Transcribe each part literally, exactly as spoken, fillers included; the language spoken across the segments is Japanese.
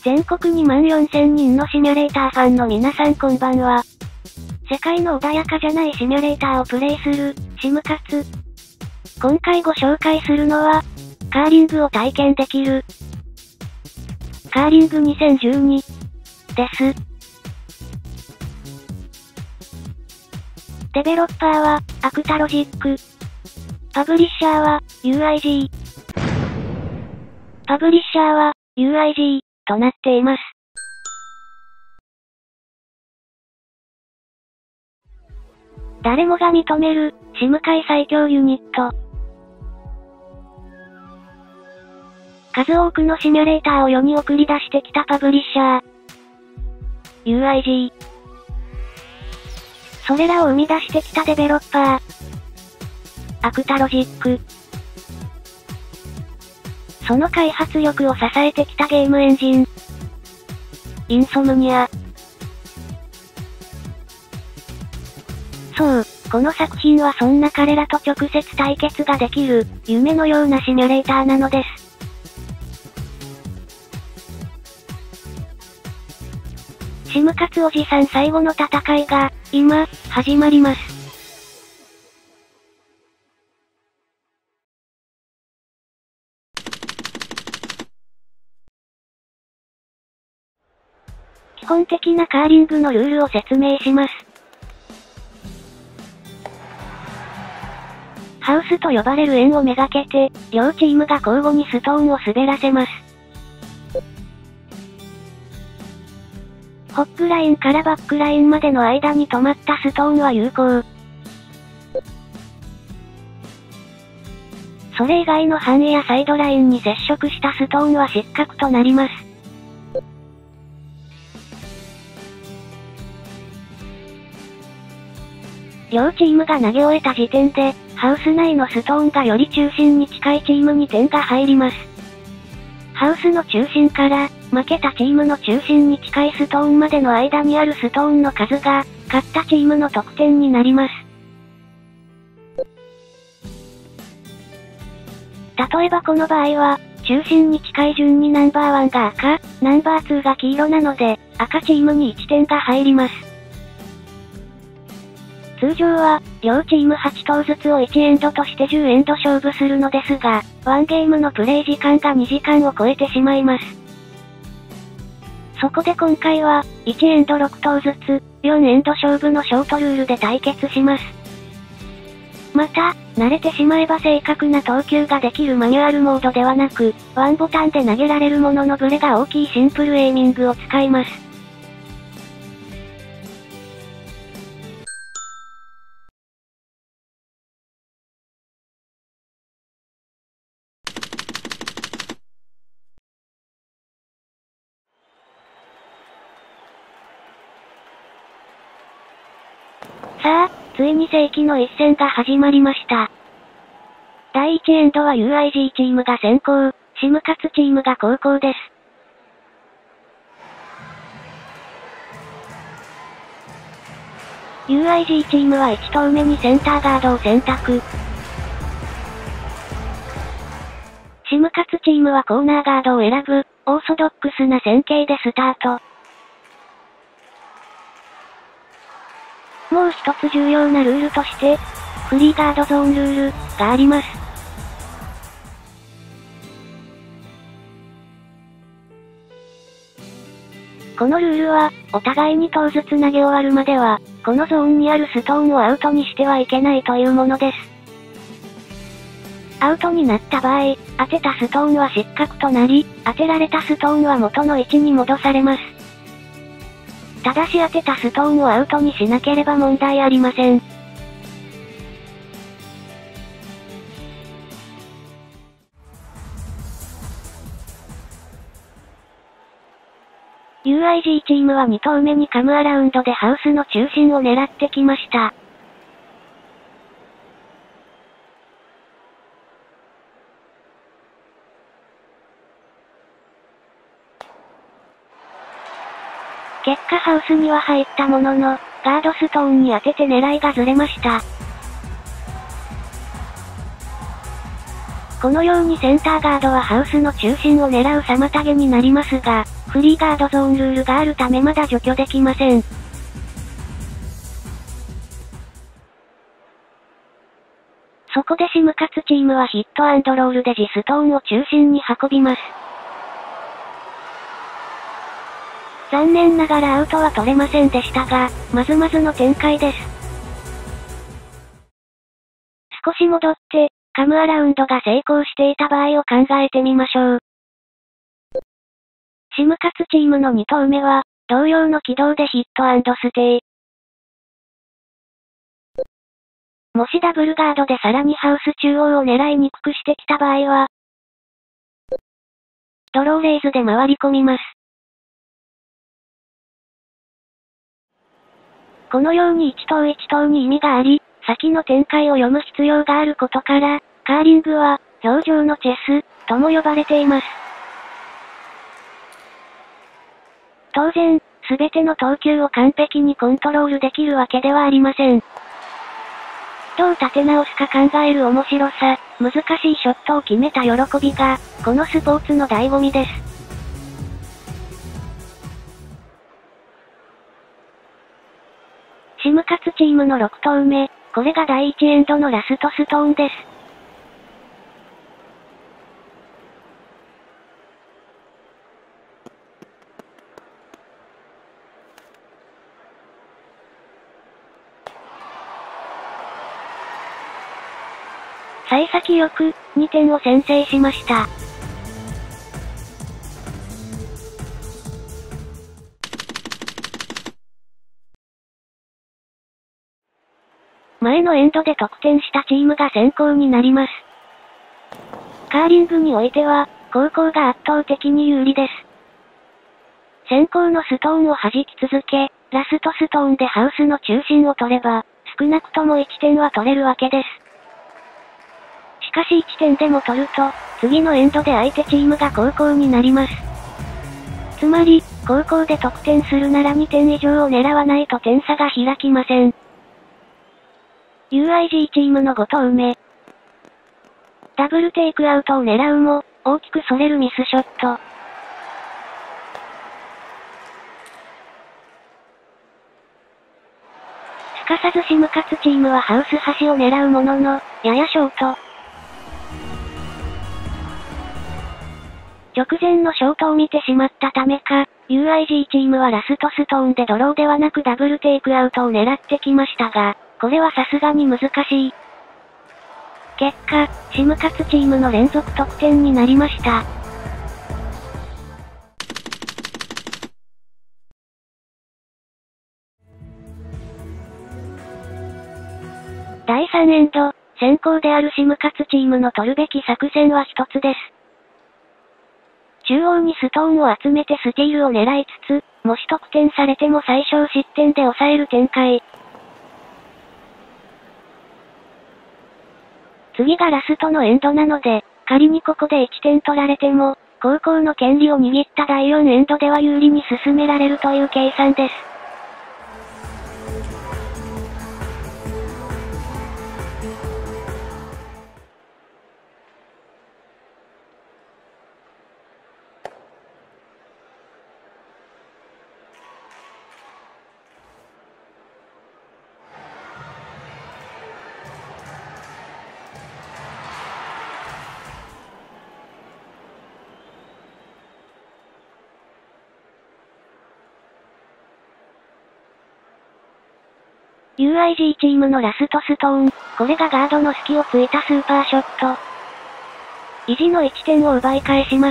全国にまんよんせんにんのシミュレーターファンの皆さんこんばんは。世界の穏やかじゃないシミュレーターをプレイする、シムカツ。今回ご紹介するのは、カーリングを体験できる、カーリングにせんじゅうに、です。デベロッパーは、アクタロジック。パブリッシャーは、ユーアイジー。パブリッシャーは、ユーアイジー、となっています。誰もが認める、シム界最強ユニット。数多くのシミュレーターを世に送り出してきたパブリッシャー。ユーアイジー。それらを生み出してきたデベロッパー。アクタロジック。その開発力を支えてきたゲームエンジン。インソムニア。そう、この作品はそんな彼らと直接対決ができる、夢のようなシミュレーターなのです。シムカツおじさん最後の戦いが、今、始まります。基本的なカーリングのルールを説明します。ハウスと呼ばれる円をめがけて、両チームが交互にストーンを滑らせます。ホッグラインからバックラインまでの間に止まったストーンは有効。それ以外の範囲やサイドラインに接触したストーンは失格となります。両チームが投げ終えた時点で、ハウス内のストーンがより中心に近いチームに点が入ります。ハウスの中心から、負けたチームの中心に近いストーンまでの間にあるストーンの数が、勝ったチームの得点になります。例えばこの場合は、中心に近い順にナンバーワンが赤、ナンバーツーが黄色なので、赤チームにいちてんが入ります。通常は、両チームはち投ずつをいちエンドとしてじゅうエンド勝負するのですが、ワンゲームのプレイ時間がにじかんを超えてしまいます。そこで今回は、いちエンドろく投ずつ、よんエンド勝負のショートルールで対決します。また、慣れてしまえば正確な投球ができるマニュアルモードではなく、ワンボタンで投げられるもののブレが大きいシンプルエイミングを使います。さあ、ついに世紀の一戦が始まりました。だいいちエンドは ユーアイジー チームが先行、シムカツチームが後攻です。ユーアイジー チームはいち投目にセンターガードを選択。シムカツチームはコーナーガードを選ぶ、オーソドックスな戦型でスタート。もう一つ重要なルールとして、フリーガードゾーンルールがあります。このルールは、お互いに投ずつ投げ終わるまでは、このゾーンにあるストーンをアウトにしてはいけないというものです。アウトになった場合、当てたストーンは失格となり、当てられたストーンは元の位置に戻されます。ただし当てたストーンをアウトにしなければ問題ありません。ユーアイジー チームはに投目にカムアラウンドでハウスの中心を狙ってきました。結果ハウスには入ったものの、ガードストーンに当てて狙いがずれました。このようにセンターガードはハウスの中心を狙う妨げになりますが、 フリーガードゾーンルールがあるためまだ除去できません。そこでシムカツチームはヒットアンドロールでジストーンを中心に運びます。残念ながらアウトは取れませんでしたが、まずまずの展開です。少し戻って、カムアラウンドが成功していた場合を考えてみましょう。シムカツチームのに投目は、同様の軌道でヒットアンドステイ。もしダブルガードでさらにハウス中央を狙いにくくしてきた場合は、ドローレイズで回り込みます。このように一投一投に意味があり、先の展開を読む必要があることから、カーリングは、表情のチェス、とも呼ばれています。当然、すべての投球を完璧にコントロールできるわけではありません。どう立て直すか考える面白さ、難しいショットを決めた喜びが、このスポーツの醍醐味です。シムカツチームのろく投目、これがだいいちエンドのラストストーンです。幸先よく、にてんを先制しました。前のエンドで得点したチームが先行になります。カーリングにおいては、後攻が圧倒的に有利です。先行のストーンを弾き続け、ラストストーンでハウスの中心を取れば、少なくともいってんは取れるわけです。しかしいってんでも取ると、次のエンドで相手チームが後攻になります。つまり、後攻で得点するならにてん以上を狙わないと点差が開きません。ユーアイジー チームのご投目。ダブルテイクアウトを狙うも、大きくそれるミスショット。すかさずシムカツチームはハウス端を狙うものの、ややショート。直前のショートを見てしまったためか、ユーアイジー チームはラストストーンでドローではなくダブルテイクアウトを狙ってきましたが、これはさすがに難しい。結果、シムカツチームの連続得点になりました。だいさんエンド、先行であるシムカツチームの取るべき作戦は一つです。中央にストーンを集めてスティールを狙いつつ、もし得点されても最小失点で抑える展開。次がラストのエンドなので、仮にここでいってん取られても、後攻の権利を握っただいよんエンドでは有利に進められるという計算です。ユーアイジー チームのラストストーン、これがガードの隙をついたスーパーショット。意地のいってんを奪い返します。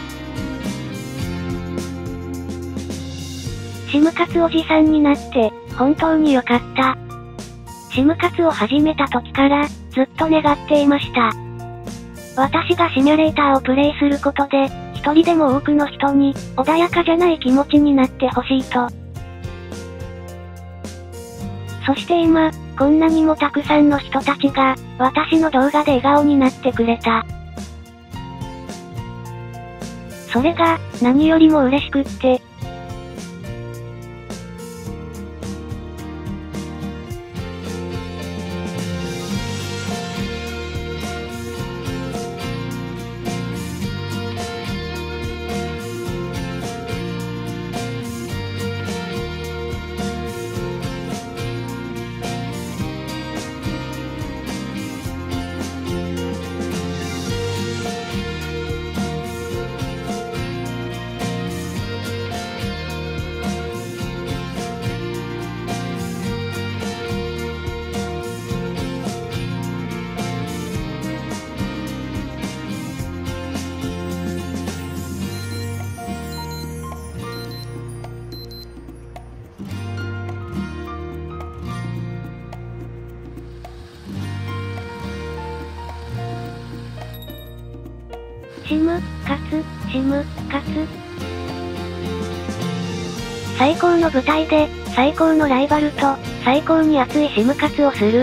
シムカツおじさんになって、 本当に良かった。シム活を始めた時から、ずっと願っていました。私がシミュレーターをプレイすることで、一人でも多くの人に、穏やかじゃない気持ちになってほしいと。そして今、こんなにもたくさんの人たちが、私の動画で笑顔になってくれた。それが、何よりも嬉しくって。シム、カツ、シム、カツ。最高の舞台で、最高のライバルと、最高に熱いシム活をする。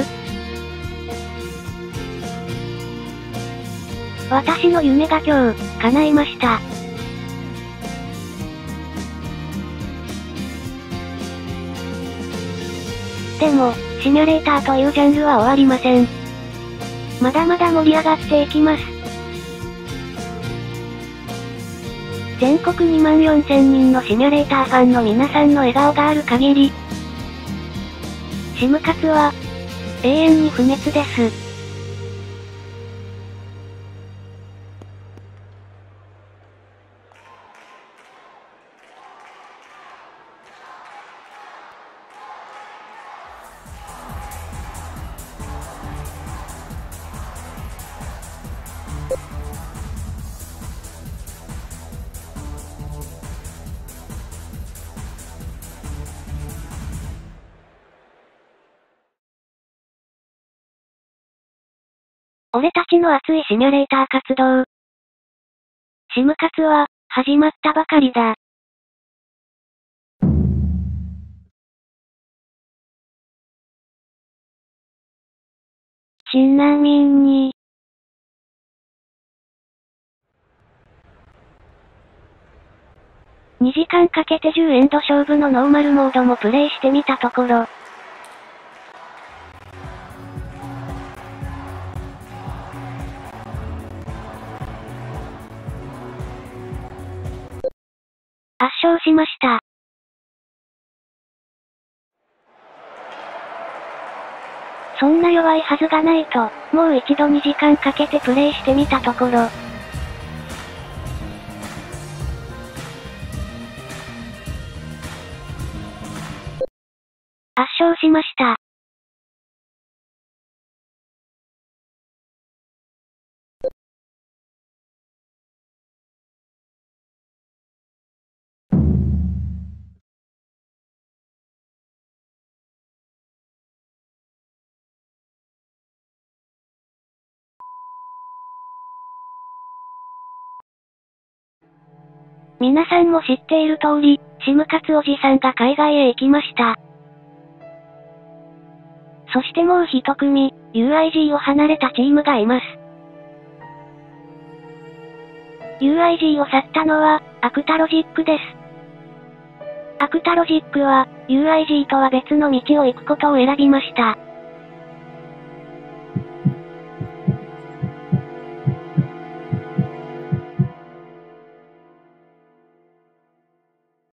私の夢が今日、叶いました。でも、シミュレーターというジャンルは終わりません。まだまだ盛り上がっていきます。全国にまんよんせんにんのシミュレーターファンの皆さんの笑顔がある限り、シム活は、永遠に不滅です。俺たちの熱いシミュレーター活動。シム活は、始まったばかりだ。ちなみに、にじかんかけてじゅうエンド勝負のノーマルモードもプレイしてみたところ、圧勝しました。そんな弱いはずがないと、もう一度にじかんかけてプレイしてみたところ、圧勝しました。皆さんも知っている通り、シム活おじさんが海外へ行きました。そしてもう一組、ユーアイジー を離れたチームがいます。ユーアイジー を去ったのは、アクタロジックです。アクタロジックは、ユーアイジー とは別の道を行くことを選びました。